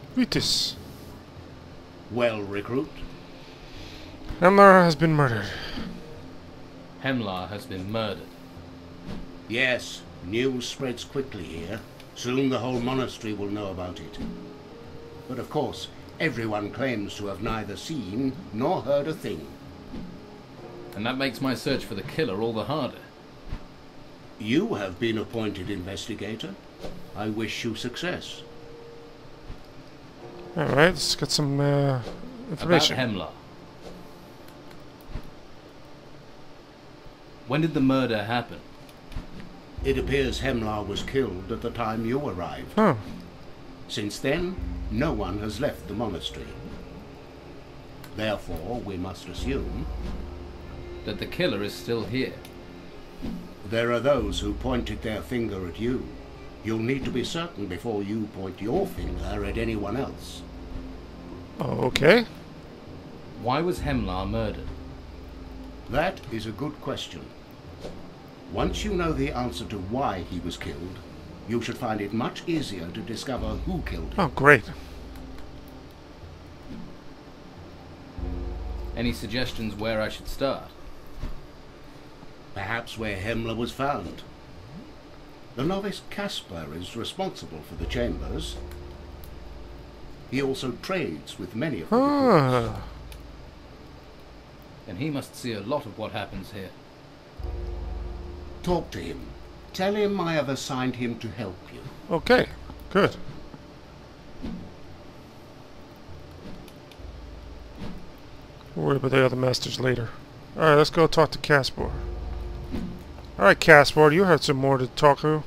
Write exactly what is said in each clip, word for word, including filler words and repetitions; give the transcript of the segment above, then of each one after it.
Vitus. Well, recruit. Hemlar has been murdered. Hemlar has been murdered. Yes, news spreads quickly here. Soon the whole monastery will know about it. But of course, everyone claims to have neither seen nor heard a thing. And that makes my search for the killer all the harder. You have been appointed investigator. I wish you success. Alright, let's get some uh, information. About Hemlar. When did the murder happen? It appears Hemlar was killed at the time you arrived. Oh. Since then, no one has left the monastery. Therefore, we must assume That the killer is still here. there are those who pointed their finger at you. You'll need to be certain before you point your finger at anyone else. Okay. Why was Hemlar murdered? That is a good question. Once you know the answer to why he was killed, you should find it much easier to discover who killed him. Oh, great. Any suggestions where I should start? Perhaps where Hemlar was found. The novice Caspar is responsible for the chambers. He also trades with many of the recruits. Ah. And he must see a lot of what happens here. Talk to him. Tell him I have assigned him to help you. Okay, good. We'll worry about the other masters later. Alright, let's go talk to Caspar. Alright, Caspar, you had some more to talk to.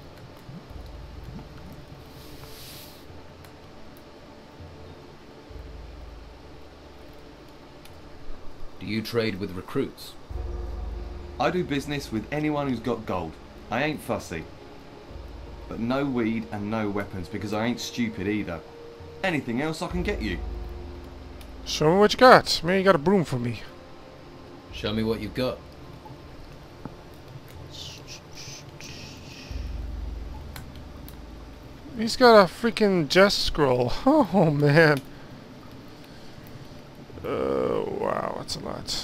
Do you trade with recruits? I do business with anyone who's got gold. I ain't fussy. But no weed and no weapons, because I ain't stupid either. Anything else I can get you. Show me what you got. Man, you got a broom for me. Show me what you've got. He's got a freaking jest scroll. Oh, man. Uh, wow, that's a lot.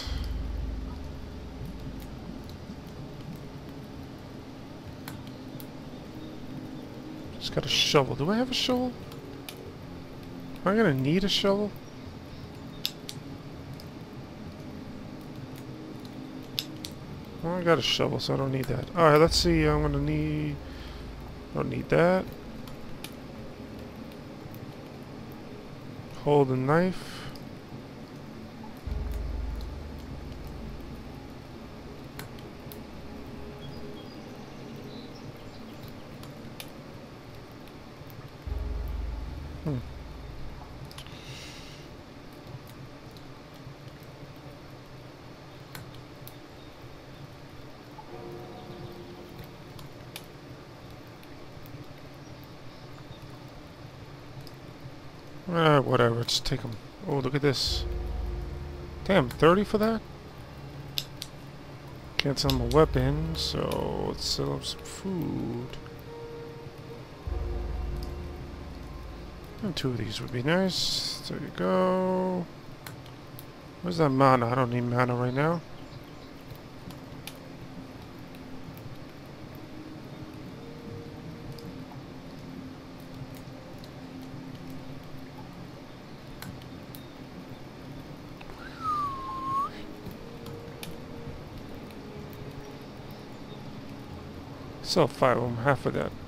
Just got a shovel. Do I have a shovel? Am I gonna need a shovel? Well, I got a shovel, so I don't need that. Alright, let's see. I'm gonna need... I don't need that. Hold a knife. Hmm. Ah, whatever, just take them. Oh, look at this. Damn, thirty for that? Can't sell him a weapon, so let's sell him some food. And two of these would be nice. There you go. Where's that mana? I don't need mana right now. Sell five of them, half of that.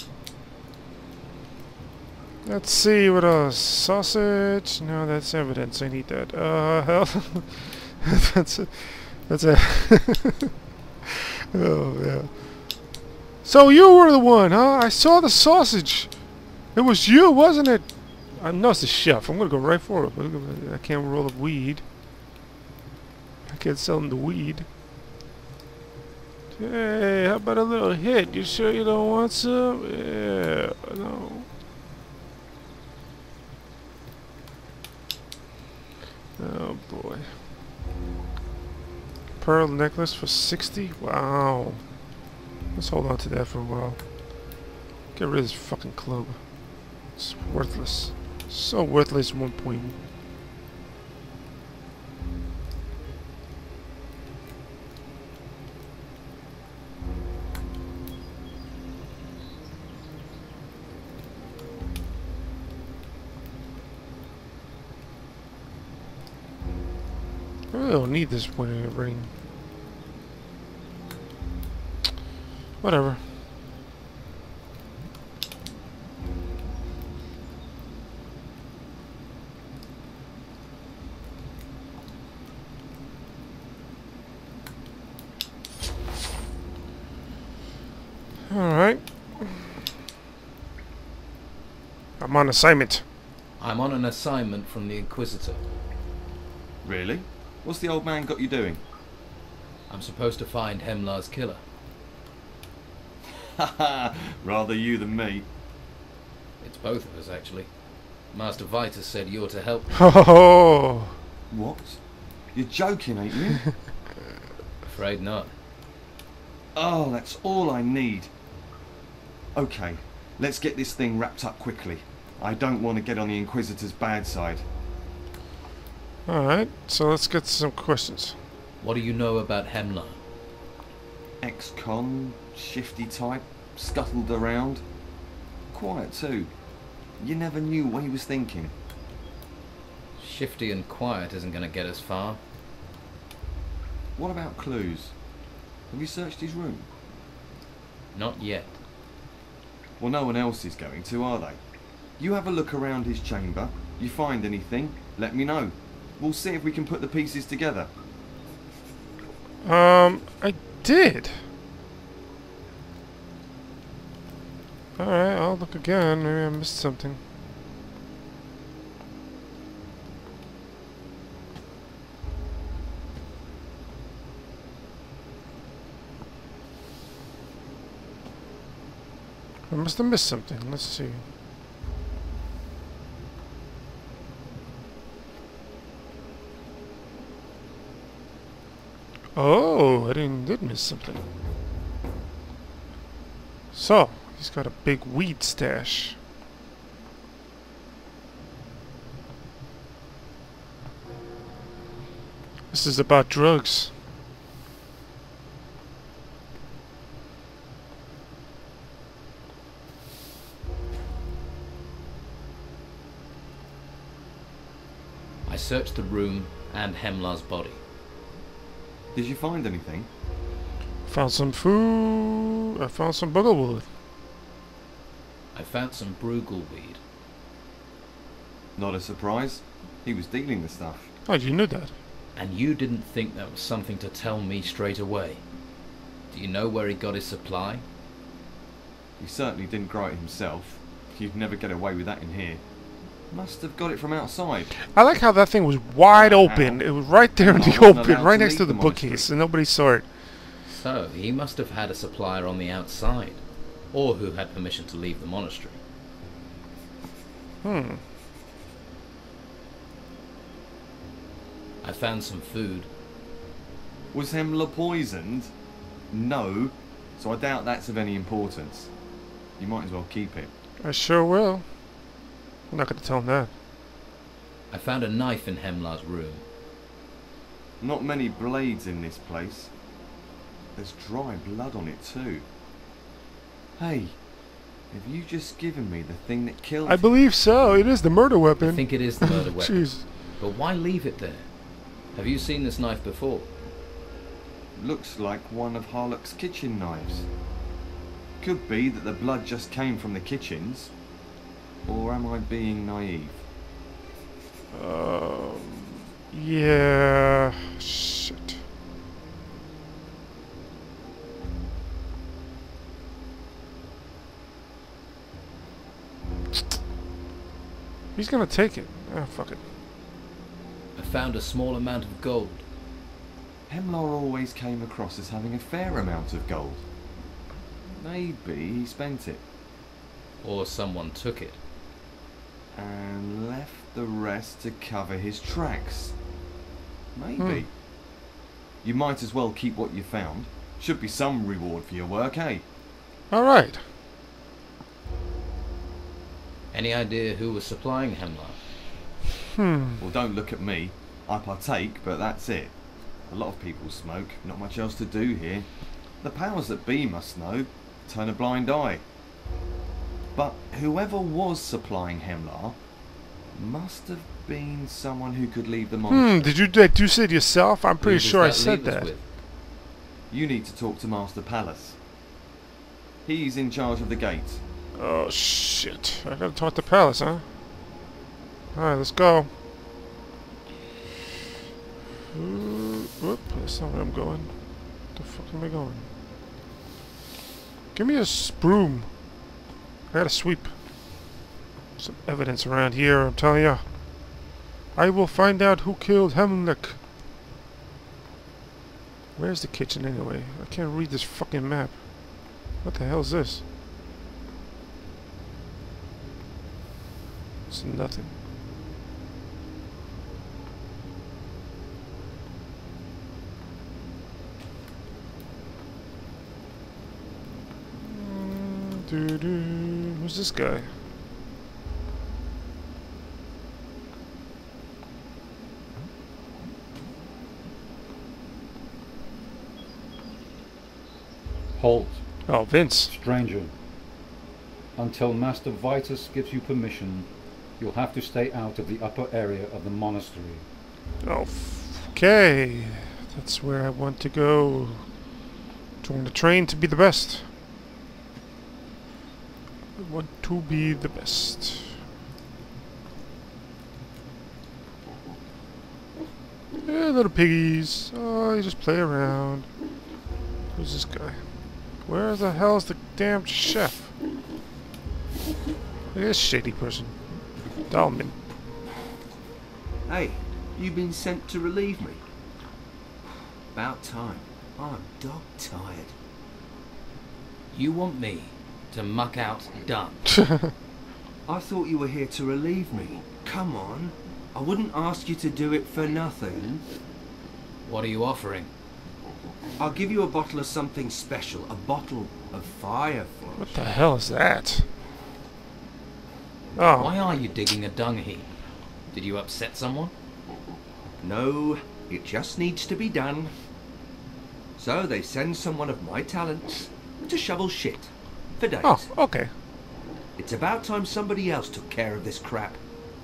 Let's see what else. Sausage? No, that's evidence. I need that. Uh, hell. that's it. That's it. Oh, yeah. So you were the one, huh? I saw the sausage. It was you, wasn't it? I know it's the chef. I'm gonna go right for it. I can't roll the weed. I can't sell him the weed. Hey, how about a little hit? You sure you don't want some? Yeah, no. Oh boy. Pearl necklace for sixty? Wow. Let's hold on to that for a while. Get rid of this fucking club. It's worthless. So worthless one point. I really don't need this point in the ring. Whatever. Alright. I'm on assignment. I'm on an assignment from the Inquisitor. Really? What's the old man got you doing? I'm supposed to find Hemlar's killer. Haha, rather you than me. It's both of us, actually. Master Vitus said you're to help me. Oh. What? You're joking, ain't you? Afraid not. Oh, that's all I need. Okay, let's get this thing wrapped up quickly. I don't want to get on the Inquisitor's bad side. Alright, so let's get to some questions. What do you know about Hemlar? Ex-con, shifty type, scuttled around. Quiet too. You never knew what he was thinking. Shifty and quiet isn't going to get us far. What about clues? Have you searched his room? Not yet. Well, no one else is going to, are they? You have a look around his chamber. You find anything, let me know. We'll see if we can put the pieces together. Um, I did. Alright, I'll look again. Maybe I missed something. I must have missed something. Let's see. Oh, I didn't did miss something. So, he's got a big weed stash. This is about drugs. I searched the room and Hemlar's body. Did you find anything? Found some food. I found some buglewood. I found some Brugal weed. Not a surprise. He was dealing the stuff. Oh, you knew that. And you didn't think that was something to tell me straight away. Do you know where he got his supply? He certainly didn't grow it himself. You'd never get away with that in here. Must have got it from outside. I like how that thing was wide open. It was right there in I the wasn't open, allowed right to next to leave the the bookcase, monastery. and nobody saw it. So, he must have had a supplier on the outside. Or who had permission to leave the monastery. Hmm. I found some food. Was Hemlar poisoned? No. So I doubt that's of any importance. You might as well keep it. I sure will. I'm not going to tell him that. I found a knife in Hemlar's room. Not many blades in this place. There's dry blood on it too. Hey, have you just given me the thing that killed I him? believe so. It is the murder I weapon. think it is the murder weapon. Jeez. But why leave it there? Have you seen this knife before? Looks like one of Harlock's kitchen knives. Could be that the blood just came from the kitchens. Or am I being naive? Um. Yeah. Shit. He's gonna take it. Ah, fuck it. I found a small amount of gold. Hemlar always came across as having a fair amount of gold. Maybe he spent it Or someone took it. and left the rest to cover his tracks. Maybe. Hmm. You might as well keep what you found. Should be some reward for your work, eh? All right. Any idea who was supplying Hemlock? Hmm. Well, don't look at me. I partake, but that's it. A lot of people smoke, not much else to do here. The powers that be must know, turn a blind eye. But whoever was supplying Hemlar must have been someone who could leave the monastery. Hmm, did you did you say it yourself? I'm pretty Who does sure I that said leave us that. with? You need to talk to Master Palace. He's in charge of the gate. Oh shit. I gotta talk to Palace, huh? Alright, let's go. Ooh, whoop, that's not where I'm going. Where the fuck am I going? Give me a s- broom. I gotta sweep. Some evidence around here, I'm telling ya. I will find out who killed Hemlock. Where's the kitchen anyway? I can't read this fucking map. What the hell is this? It's nothing. Mm, doo-doo. Who's this guy? Halt, Oh, Vince. stranger. Until Master Vitus gives you permission, you'll have to stay out of the upper area of the monastery. Oh, okay. That's where I want to go. Join the train to be the best. I want to be the best. Yeah, little piggies. Oh, you just play around. Who's this guy? Where the hell's the damn chef? Look at this shady person. Dalman. Hey, you been sent to relieve me? About time. I'm dog tired. You want me to muck out Dunn? I thought you were here to relieve me. Come on. I wouldn't ask you to do it for nothing. What are you offering? I'll give you a bottle of something special. A bottle of Fireflush. What the hell is that? Oh. Why are you digging a dung heap? Did you upset someone? No, it just needs to be done. So they send someone of my talents to shovel shit for days. Oh, okay. It's about time somebody else took care of this crap.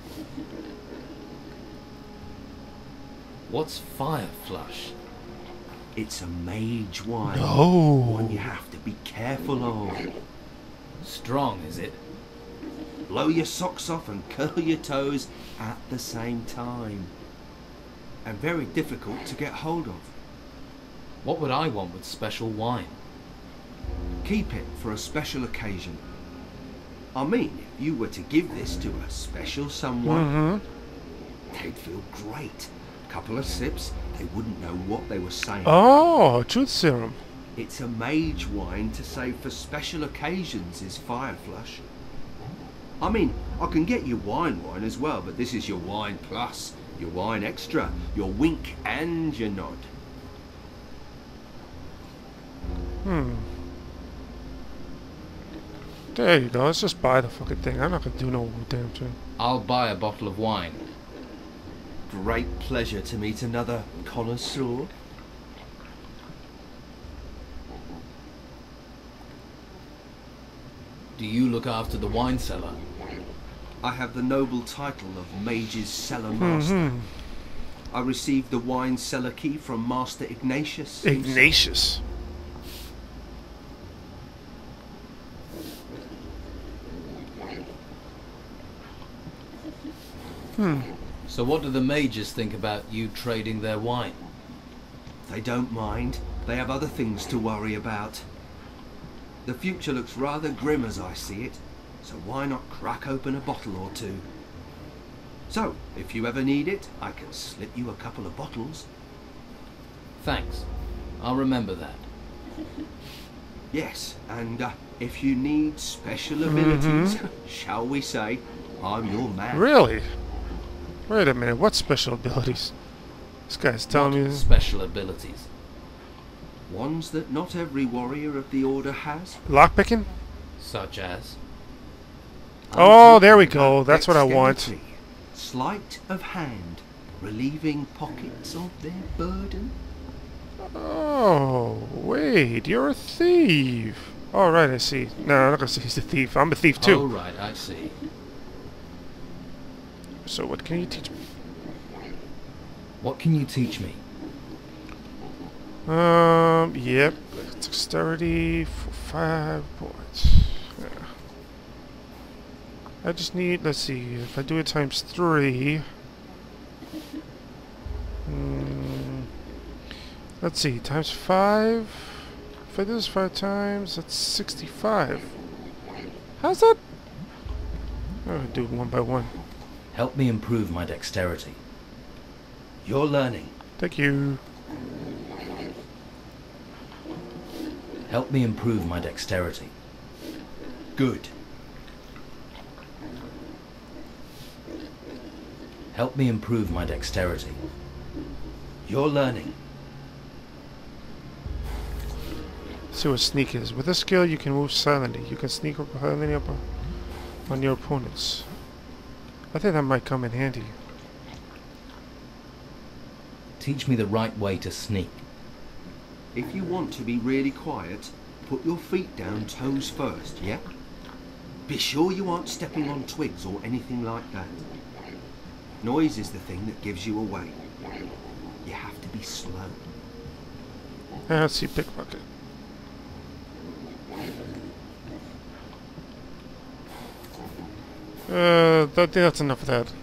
What's Fireflush? It's a mage wine. No. One you have to be careful of. Strong, is it? Blow your socks off and curl your toes at the same time. And very difficult to get hold of. What would I want with special wine? Keep it for a special occasion. I mean, if you were to give this to a special someone, Mm-hmm. they'd feel great. Couple of sips, they wouldn't know what they were saying. Oh, truth serum. It's a mage wine to save for special occasions, is Fireflush. I mean, I can get you wine wine as well, but this is your wine plus, your wine extra, your wink and your nod. Hmm. There you go. Let's just buy the fucking thing. I'm not gonna do no damn thing. I'll buy a bottle of wine. Great pleasure to meet another connoisseur. Do you look after the wine cellar? I have the noble title of Mage's Cellar Master. Mm-hmm. I received the wine cellar key from Master Ignatius. himself. Ignatius. Hmm. So what do the mages think about you trading their wine? They don't mind. They have other things to worry about. The future looks rather grim as I see it, so why not crack open a bottle or two? So, if you ever need it, I can slip you a couple of bottles. Thanks. I'll remember that. Yes, and uh, if you need special abilities, shall we say, I'm your man. Really? Wait a minute. What special abilities? This guy's telling me. Special abilities. Ones that not every warrior of the Order has. Lockpicking? Such as? Oh, there we go. That's what I want. Dexterity, sleight of hand, relieving pockets of their burden. Oh, wait, you're a thief. All right, I see. No, I'm not gonna say he's a thief. I'm a thief Oh, too. right, I see. So what can you teach me? What can you teach me? Um, yep. Dexterity for five points. Yeah. I just need, let's see, if I do it times three. Hmm. Let's see, times five. If I do this five times, that's sixty-five. How's that? I'm gonna do it one by one. Help me improve my dexterity. You're learning. Thank you. Help me improve my dexterity. Good. Help me improve my dexterity. You're learning. See what sneak is. With this skill, you can move silently. You can sneak up silently up on your opponents. I think that might come in handy. Teach me the right way to sneak. If you want to be really quiet, put your feet down toes first, yeah? Be sure you aren't stepping on twigs or anything like that. Noise is the thing that gives you away. You have to be slow. Ah, let's see, pickpocket. Uh, I think that's enough of that.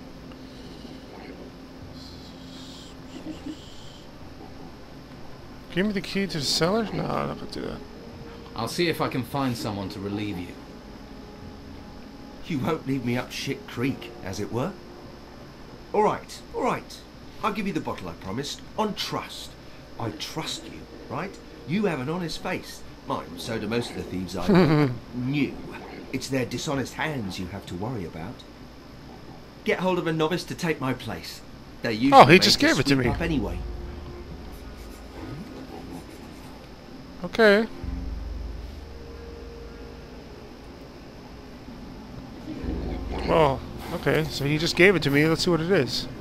Give me the key to the cellar? No, I'm not gonna do that. I'll see if I can find someone to relieve you. You won't leave me up shit creek, as it were. Alright, alright. I'll give you the bottle I promised, on trust. I trust you, right? You have an honest face. Mine, so do most of the thieves I know. New. It's their dishonest hands you have to worry about. Get hold of a novice to take my place. They're usually Oh, he made just gave it to sweep me. up anyway. Okay. Well, okay, so he just gave it to me. Let's see what it is.